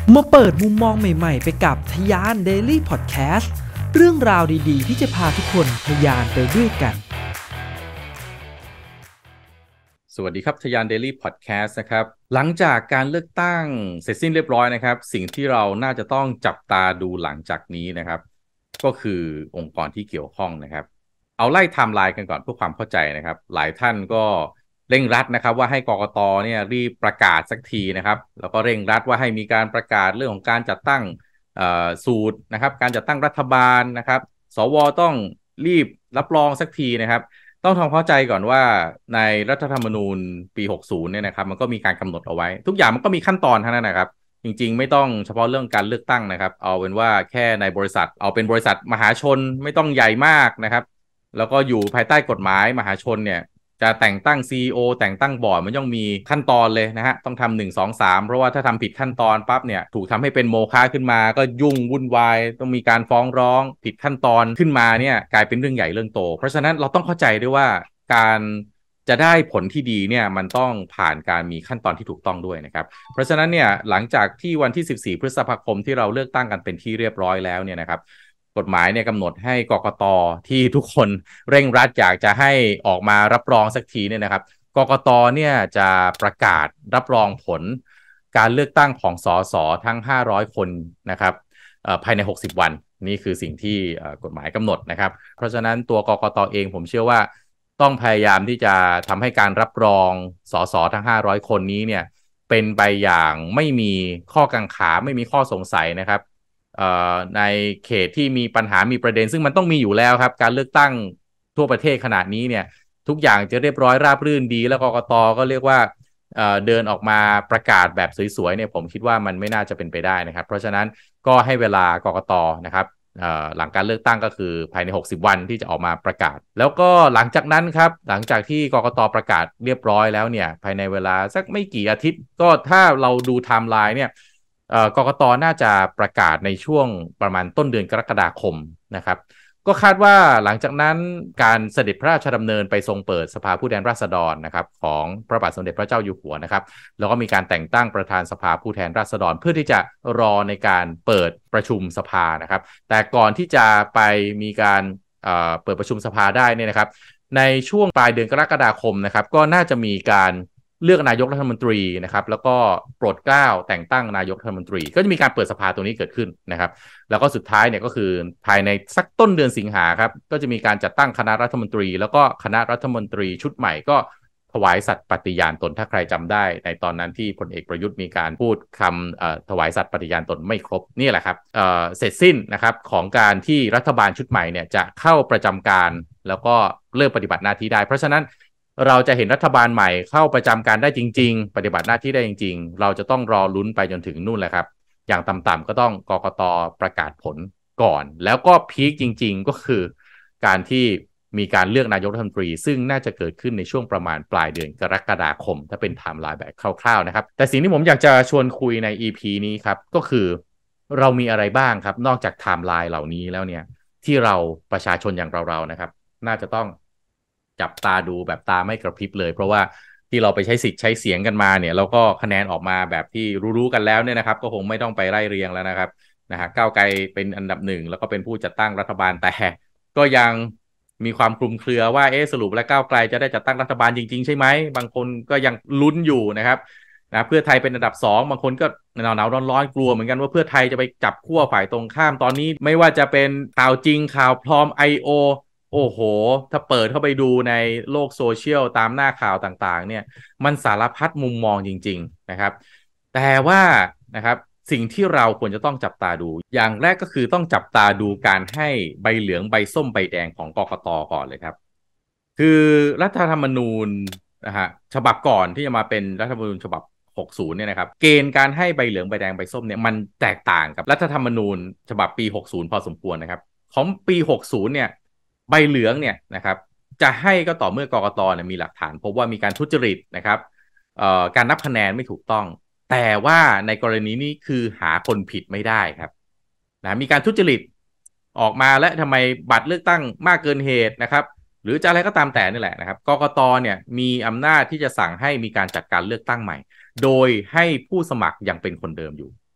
มาเปิดมุมมองใหม่ๆไปกับทะยาน Daily Podcast เรื่องราวดีๆที่จะพาทุกคนทะยานไปด้วยกันสวัสดีครับทะยาน Daily Podcast นะครับหลังจากการเลือกตั้งเสร็จสิ้นเรียบร้อยนะครับสิ่งที่เราน่าจะต้องจับตาดูหลังจากนี้นะครับก็คือองค์กรที่เกี่ยวข้องนะครับเอาไล่ไทม์ไลน์กันก่อนเพื่อความเข้าใจนะครับหลายท่านก็เร่งรัดนะครับว่าให้กกต.เนี่ยรีบประกาศสักทีนะครับแล้วก็เร่งรัดว่าให้มีการประกาศเรื่องของการจัดตั้งสูตรนะครับการจัดตั้งรัฐบาลนะครับสว.ต้องรีบรับรองสักทีนะครับต้องทำเข้าใจก่อนว่าในรัฐธรรมนูญปี60เนี่ยนะครับมันก็มีการกำหนดเอาไว้ทุกอย่างมันก็มีขั้นตอนทั้งนั้นนะครับจริงๆไม่ต้องเฉพาะเรื่องการเลือกตั้งนะครับเอาเป็นว่าแค่ในบริษัทเอาเป็นบริษัทมหาชนไม่ต้องใหญ่มากนะครับแล้วก็อยู่ภายใต้กฎหมายมหาชนเนี่ยจะแต่งตั้ง CEO แต่งตั้งบอร์ดมันต้องมีขั้นตอนเลยนะฮะต้องทำ1 2 3เพราะว่าถ้าทำผิดขั้นตอนปั๊บเนี่ยถูกทำให้เป็นโมฆะขึ้นมาก็ยุ่งวุ่นวายต้องมีการฟ้องร้องผิดขั้นตอนขึ้นมาเนี่ยกลายเป็นเรื่องใหญ่เรื่องโตเพราะฉะนั้นเราต้องเข้าใจด้วยว่าการจะได้ผลที่ดีเนี่ยมันต้องผ่านการมีขั้นตอนที่ถูกต้องด้วยนะครับเพราะฉะนั้นเนี่ยหลังจากที่วันที่14 พฤษภาคมที่เราเลือกตั้งกันเป็นที่เรียบร้อยแล้วเนี่ยนะครับกฎหมายเนี่ยกำหนดให้กกต.ที่ทุกคนเร่งรัดอยากจะให้ออกมารับรองสักทีเนี่ยนะครับกกต.เนี่ยจะประกาศรับรองผลการเลือกตั้งของสสทั้ง500คนนะครับภายใน60 วันนี่คือสิ่งที่กฎหมายกำหนดนะครับเพราะฉะนั้นตัวกกต.เองผมเชื่อว่าต้องพยายามที่จะทำให้การรับรองสสทั้ง500คนนี้เนี่ยเป็นไปอย่างไม่มีข้อกังขาไม่มีข้อสงสัยนะครับในเขตที่มีปัญหามีประเด็นซึ่งมันต้องมีอยู่แล้วครับการเลือกตั้งทั่วประเทศขนาดนี้เนี่ยทุกอย่างจะเรียบร้อยราบรื่นดีแล้วกกต.ก็เรียกว่าเดินออกมาประกาศแบบสวยๆเนี่ยผมคิดว่ามันไม่น่าจะเป็นไปได้นะครับเพราะฉะนั้นก็ให้เวลากกต.นะครับหลังการเลือกตั้งก็คือภายใน60 วันที่จะออกมาประกาศแล้วก็หลังจากนั้นครับหลังจากที่กกต.ประกาศเรียบร้อยแล้วเนี่ยภายในเวลาสักไม่กี่อาทิตย์ก็ถ้าเราดูไทม์ไลน์เนี่ยกกต.น่าจะประกาศในช่วงประมาณต้นเดือนกรกฎาคมนะครับก็คาดว่าหลังจากนั้นการเสด็จพระราชดำเนินไปทรงเปิดสภาผู้แทนราษฎรนะครับของพระบาทสมเด็จพระเจ้าอยู่หัวนะครับแล้วก็มีการแต่งตั้งประธานสภาผู้แทนราษฎรเพื่อที่จะรอในการเปิดประชุมสภานะครับแต่ก่อนที่จะไปมีการเปิดประชุมสภาได้เนี่ยนะครับในช่วงปลายเดือนกรกฎาคมนะครับก็น่าจะมีการเลือกนายกรัฐมนตรีนะครับแล้วก็โปรดเกล้าแต่งตั้งนายกรัฐมนตรีก็จะมีการเปิดสภาตัวนี้เกิดขึ้นนะครับแล้วก็สุดท้ายเนี่ยก็คือภายในสักต้นเดือนสิงหาครับก็จะมีการจัดตั้งคณะรัฐมนตรีแล้วก็คณะรัฐมนตรีชุดใหม่ก็ถวายสัตย์ปฏิญาณตนถ้าใครจำได้ในตอนนั้นที่พลเอกประยุทธ์มีการพูดคำถวายสัตย์ปฏิญาณตนไม่ครบนี่แหละครับเสร็จสิ้นนะครับของการที่รัฐบาลชุดใหม่เนี่ยจะเข้าประจำการแล้วก็เริ่มปฏิบัติหน้าที่ได้เพราะฉะนั้นเราจะเห็นรัฐบาลใหม่เข้าประจำการได้จริงๆปฏิบัติหน้าที่ได้จริงๆเราจะต้องรอลุ้นไปจนถึงนู่นแหละครับอย่างต่ำๆก็ต้องกกต.ประกาศผลก่อนแล้วก็พีคจริงๆก็คือการที่มีการเลือกนายกรัฐมนตรีซึ่งน่าจะเกิดขึ้นในช่วงประมาณปลายเดือนกรกฎาคมถ้าเป็นไทม์ไลน์แบบคร่าวๆนะครับแต่สิ่งที่ผมอยากจะชวนคุยใน EP นี้ครับก็คือเรามีอะไรบ้างครับนอกจากไทม์ไลน์เหล่านี้แล้วเนี่ยที่เราประชาชนอย่างเราๆนะครับน่าจะต้องจับตาดูแบบตาไม่กระพริบเลยเพราะว่าที่เราไปใช้สิทธิ์ใช้เสียงกันมาเนี่ยเราก็คะแนนออกมาแบบที่รู้ๆกันแล้วเนี่ยนะครับก็คงไม่ต้องไปไล่เรียงแล้วนะครับนะฮะก้าวไกลเป็นอันดับหนึ่งแล้วก็เป็นผู้จัดตั้งรัฐบาลแต่ก็ยังมีความคลุมเครือว่าสรุปแล้วก้าวไกลจะได้จัดตั้งรัฐบาลจริงๆใช่ไหมบางคนก็ยังลุ้นอยู่นะครับนะเพื่อไทยเป็นอันดับ2บางคนก็หนาวร้อนๆกลัวเหมือนกันว่าเพื่อไทยจะไปจับขั้วฝ่ายตรงข้ามตอนนี้ไม่ว่าจะเป็นข่าวจริงข่าวปลอม I.O. โอ้โหถ้าเปิดเข้าไปดูในโลกโซเชียลตามหน้าข่าวต่างๆเนี่ยมันสารพัดมุมมองจริงๆนะครับแต่ว่านะครับสิ่งที่เราควรจะต้องจับตาดูอย่างแรกก็คือต้องจับตาดูการให้ใบเหลืองใบส้มใบแดงของกกต.ก่อนเลยครับคือรัฐธรรมนูญนะฮะฉบับก่อนที่จะมาเป็นรัฐธรรมนูญฉบับ60เนี่ยนะครับเกณฑ์การให้ใบเหลืองใบแดงใบส้มเนี่ยมันแตกต่างกับรัฐธรรมนูญฉบับปี60พอสมควรนะครับของปี60เนี่ยใบเหลืองเนี่ยนะครับจะให้ก็ต่อเมื่อกกต.เนี่ยมีหลักฐานพบว่ามีการทุจริตนะครับการนับคะแนนไม่ถูกต้องแต่ว่าในกรณีนี้คือหาคนผิดไม่ได้ครับนะมีการทุจริตออกมาและทำไมบัตรเลือกตั้งมากเกินเหตุนะครับหรือจะอะไรก็ตามแต่นี่แหละนะครับกกต.เนี่ยมีอำนาจที่จะสั่งให้มีการจัดการเลือกตั้งใหม่โดยให้ผู้สมัครยังเป็นคนเดิมอยู่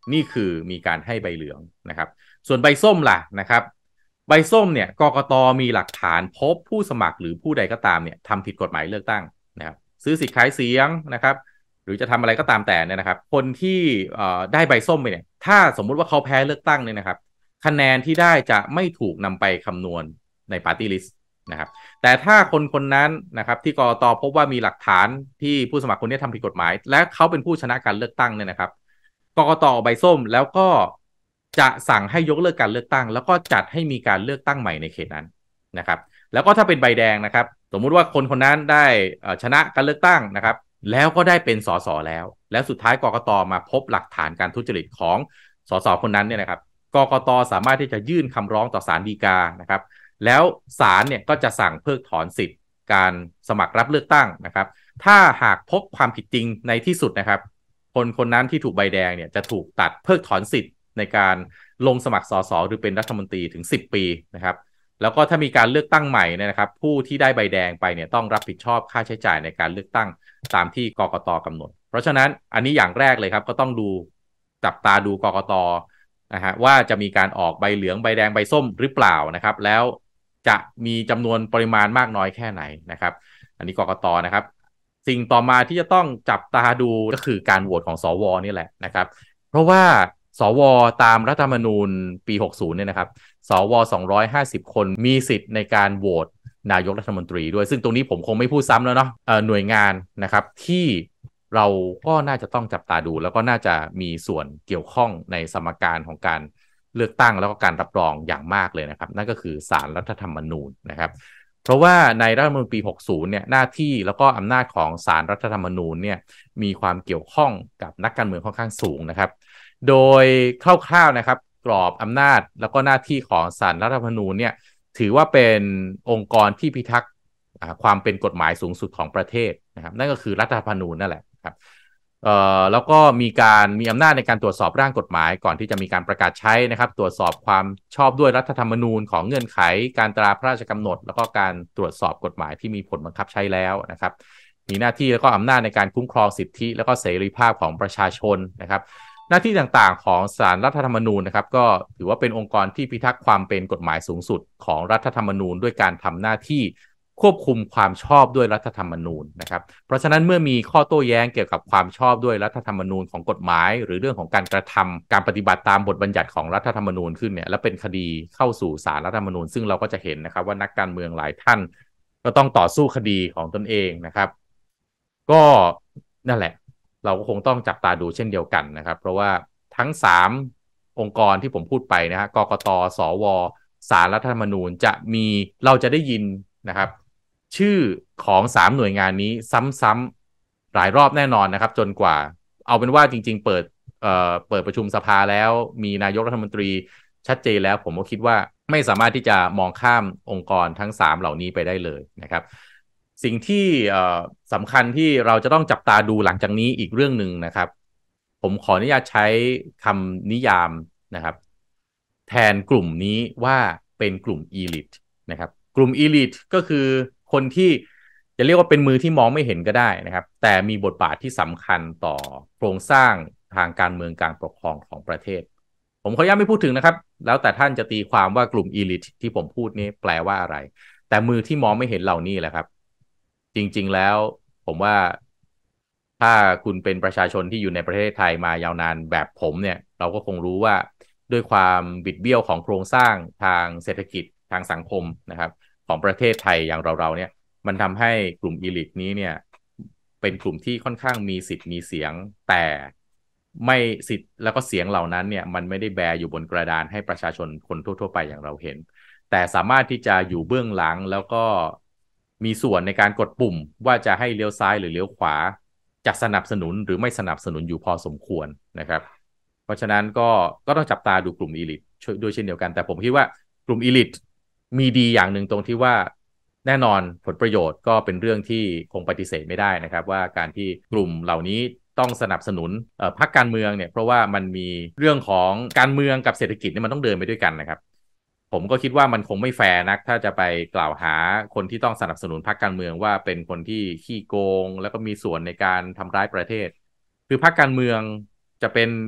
นี่คือมีการให้ใบเหลืองนะครับส่วนใบส้มล่ะนะครับใบส้มเนี่ยกกตมีหลักฐานพบผู้สมัครหรือผู้ใดก็ตามเนี่ยทำผิดกฎหมายเลือกตั้งนะครับซื้อสิทธิ์ขายเสียงนะครับหรือจะทำอะไรก็ตามแต่เนี่ยนะครับคนที่ได้ใบส้มไปเนี่ยถ้าสมมุติว่าเขาแพ้เลือกตั้งเนี่ยนะครับคะแนนที่ได้จะไม่ถูกนำไปคำนวณในปาร์ตี้ลิสต์นะครับแต่ถ้าคนคนนั้นนะครับที่กกตพบว่ามีหลักฐานที่ผู้สมัครคนนี้ทำผิดกฎหมายและเขาเป็นผู้ชนะการเลือกตั้งเนี่ยนะครับกกตใบส้มแล้วก็จะสั่งให้ยกเลิกการเลือกตั้งแล้วก็จัดให้มีการเลือกตั้งใหม่ในเขตนั้นนะครับแล้วก็ถ้าเป็นใบแดงนะครับสมมุติว่าคนคนนั้นได้ชนะการเลือกตั้งนะครับแล้วก็ได้เป็นสสแล้วสุดท้ายกกตมาพบหลักฐานการทุจริตของสสคนนั้นเนี่ยนะครับกกตสามารถที่จะยื่นคำร้องต่อศาลฎีกานะครับแล้วศาลเนี่ยก็จะสั่งเพิกถอนสิทธิ์การสมัครรับเลือกตั้งนะครับถ้าหากพบความผิดจริงในที่สุดนะครับคนคนนั้นที่ถูกใบแดงเนี่ยจะถูกตัดเพิกถอนสิทธิ์ในการลงสมัครสสหรือเป็นรัฐมนตรีถึง10 ปีนะครับแล้วก็ถ้ามีการเลือกตั้งใหม่นะครับผู้ที่ได้ใบแดงไปเนี่ยต้องรับผิดชอบค่าใช้จ่ายในการเลือกตั้งตามที่กกตกำหนดเพราะฉะนั้นอันนี้อย่างแรกเลยครับก็ต้องดูจับตาดูกกตนะฮะว่าจะมีการออกใบเหลืองใบแดงใบส้มหรือเปล่านะครับแล้วจะมีจำนวนปริมาณมากน้อยแค่ไหนนะครับอันนี้กกตนะครับสิ่งต่อมาที่จะต้องจับตาดูก็คือการโหวตของสวนี่แหละนะครับเพราะว่าสวตามรัฐธรรมนูญปี60เนี่ยนะครับสว250 คนมีสิทธิ์ในการโหวตนายกรัฐมนตรีด้วยซึ่งตรงนี้ผมคงไม่พูดซ้ำแล้วเนาะหน่วยงานนะครับที่เราก็น่าจะต้องจับตาดูแล้วก็น่าจะมีส่วนเกี่ยวข้องในสมการของการเลือกตั้งแล้วก็การรับรองอย่างมากเลยนะครับนั่นก็คือศาลรัฐธรรมนูญนะครับเพราะว่าในรัฐธรรมนูญปี60เนี่ยหน้าที่แล้วก็อำนาจของศาลรัฐธรรมนูญเนี่ยมีความเกี่ยวข้องกับนักการเมืองค่อนข้างสูงนะครับโดยคร่าวๆนะครับกรอบอำนาจแล้วก็หน้าที่ของศาลรัฐธรรมนูญเนี่ยถือว่าเป็นองค์กรที่พิทักษ์ความเป็นกฎหมายสูงสุดของประเทศนะครับนั่นก็คือรัฐธรรมนูญนั่นแหละครับแล้วก็มีอำนาจในการตรวจสอบร่างกฎหมายก่อนที่จะมีการประกาศใช้นะครับตรวจสอบความชอบด้วยรัฐธรรมนูญของเงื่อนไขการตราพระราชกำหนดแล้วก็การตรวจสอบกฎหมายที่มีผลบังคับใช้แล้วนะครับมีหน้าที่แล้วก็อำนาจในการคุ้มครองสิทธิแล้วก็เสรีภาพของประชาชนนะครับหน้าที่ต่างๆของศาลรัฐธรรมนูญนะครับก็ถือว่าเป็นองค์กรที่พิทักษ์ความเป็นกฎหมายสูงสุดของรัฐธรรมนูญด้วยการทำหน้าที่ควบคุมความชอบด้วยรัฐธรรมนูญนะครับเพราะฉะนั้นเมื่อมีข้อโต้แย้งเกี่ยวกับความชอบด้วยรัฐธรรมนูญของกฎหมายหรือเรื่องของการกระทำการปฏิบัติตามบทบัญญัติของรัฐธรรมนูญขึ้นเนี่ยและเป็นคดีเข้าสู่ศาลรัฐธรรมนูญซึ่งเราก็จะเห็นนะครับว่านักการเมืองหลายท่านก็ต้องต่อสู้คดีของตนเองนะครับก็นั่นแหละเราก็คงต้องจับตาดูเช่นเดียวกันนะครับเพราะว่าทั้ง3องค์กรที่ผมพูดไปนะฮะกกตสวศาลรัฐธรรมนูญเราจะได้ยินนะครับชื่อของ3หน่วยงานนี้ซ้ำๆหลายรอบแน่นอนนะครับจนกว่าเอาเป็นว่าจริงๆเปิดประชุมสภาแล้วมีนายกรัฐมนตรีชัดเจนแล้วผมก็คิดว่าไม่สามารถที่จะมองข้ามองค์กรทั้ง3เหล่านี้ไปได้เลยนะครับสิ่งที่สำคัญที่เราจะต้องจับตาดูหลังจากนี้อีกเรื่องหนึ่งนะครับผมขออนุญาตใช้คำนิยามนะครับแทนกลุ่มนี้ว่าเป็นกลุ่ม elite นะครับกลุ่ม elite ก็คือคนที่จะเรียกว่าเป็นมือที่มองไม่เห็นก็ได้นะครับแต่มีบทบาทที่สำคัญต่อโครงสร้างทางการเมืองการปกครองของประเทศผมขออนุญาตไม่พูดถึงนะครับแล้วแต่ท่านจะตีความว่ากลุ่ม elite ที่ผมพูดนี้แปลว่าอะไรแต่มือที่มองไม่เห็นเหล่านี้แหละครับจริงๆแล้วผมว่าถ้าคุณเป็นประชาชนที่อยู่ในประเทศไทยมายาวนานแบบผมเนี่ยเราก็คงรู้ว่าด้วยความบิดเบี้ยวของโครงสร้างทางเศรษฐกิจทางสังคมนะครับของประเทศไทยอย่างเราเนี่ยมันทำให้กลุ่มอีลิทนี้เนี่ยเป็นกลุ่มที่ค่อนข้างมีสิทธิ์มีเสียงแต่ไม่สิทธิ์แล้วก็เสียงเหล่านั้นเนี่ยมันไม่ได้แบอยู่บนกระดานให้ประชาชนคนทั่วๆไปอย่างเราเห็นแต่สามารถที่จะอยู่เบื้องหลังแล้วก็มีส่วนในการกดปุ่มว่าจะให้เลี้ยวซ้ายหรือเลี้ยวขวาจะสนับสนุนหรือไม่สนับสนุนอยู่พอสมควรนะครับเพราะฉะนั้นก็ต้องจับตาดูกลุ่มอีลิทด้วยเช่นเดียวกันแต่ผมคิดว่ากลุ่มอีลิทมีดีอย่างหนึ่งตรงที่ว่าแน่นอนผลประโยชน์ก็เป็นเรื่องที่คงปฏิเสธไม่ได้นะครับว่าการที่กลุ่มเหล่านี้ต้องสนับสนุนพรรคการเมืองเนี่ยเพราะว่ามันมีเรื่องของการเมืองกับเศรษฐกิจเนี่ยมันต้องเดินไปด้วยกันนะครับผมก็คิดว่ามันคงไม่แฟร์นักถ้าจะไปกล่าวหาคนที่ต้องสนับสนุนพรรคการเมืองว่าเป็นคนที่ขี้โกงแล้วก็มีส่วนในการทำร้ายประเทศคือพรรคการเมืองจะเป็น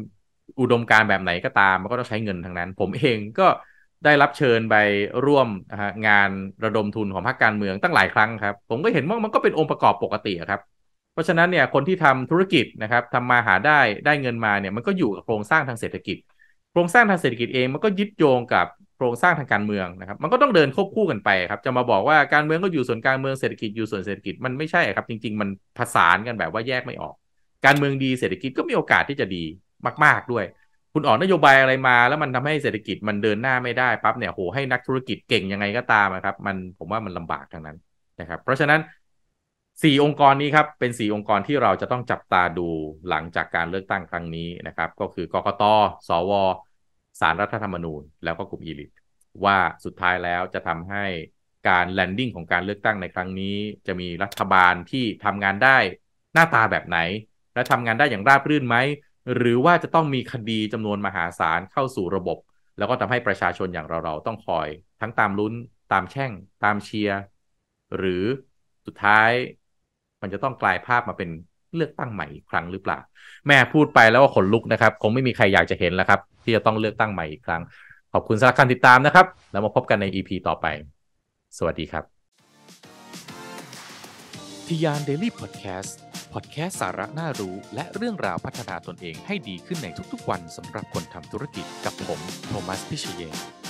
อุดมการณ์แบบไหนก็ตามมันก็ต้องใช้เงินทั้งนั้นผมเองก็ได้รับเชิญไปร่วมงานระดมทุนของพรรคการเมืองตั้งหลายครั้งครับผมก็เห็นว่ามันก็เป็นองค์ประกอบปกติครับเพราะฉะนั้นเนี่ยคนที่ทำธุรกิจนะครับทำมาหาได้เงินมาเนี่ยมันก็อยู่กับโครงสร้างทางเศรษฐกิจโครงสร้างทางเศรษฐกิจเองมันก็ยึดโยงกับโครงสร้างทางการเมืองนะครับมันก็ต้องเดินควบคู่กันไปครับจะมาบอกว่าการเมืองก็อยู่ส่วนการเมืองเศรษฐกิจอยู่ส่วนเศรษฐกิจมันไม่ใช่ครับจริงๆมันผสานกันแบบว่าแยกไม่ออกการเมืองดีเศรษฐกิจก็มีโอกาสที่จะดีมากๆด้วยคุณออกนโยบายอะไรมาแล้วมันทำให้เศรษฐกิจมันเดินหน้าไม่ได้ปั๊บเนี่ยโหให้นักธุรกิจเก่งยังไงก็ตามครับผมว่ามันลำบากทั้งนั้นนะครับเพราะฉะนั้น4 องค์กรนี้ครับเป็น4 องค์กรที่เราจะต้องจับตาดูหลังจากการเลือกตั้งครั้งนี้นะครับก็คือกกต.สว.ศาลรัฐธรรมนูญแล้วก็กลุ่มอีลิทว่าสุดท้ายแล้วจะทำให้การแลนดิ้งของการเลือกตั้งในครั้งนี้จะมีรัฐบาลที่ทำงานได้หน้าตาแบบไหนและทำงานได้อย่างราบรื่นไหมหรือว่าจะต้องมีคดีจำนวนมหาศาลเข้าสู่ระบบแล้วก็ทำให้ประชาชนอย่างเราต้องคอยทั้งตามลุ้นตามแช่งตามเชียร์หรือสุดท้ายมันจะต้องกลายภาพมาเป็นเลือกตั้งใหม่อีกครั้งหรือเปล่าแม่พูดไปแล้วก็ขนลุกนะครับคงไม่มีใครอยากจะเห็นแล้วครับที่จะต้องเลือกตั้งใหม่อีกครั้งขอบคุณสำหรับการติดตามนะครับแล้วมาพบกันใน EP ต่อไปสวัสดีครับทยานเดลี่พอดแคสต์พอดแคสต์สาระน่ารู้และเรื่องราวพัฒนาตนเองให้ดีขึ้นในทุกๆวันสำหรับคนทำธุรกิจกับผมโทมัสพิเชยน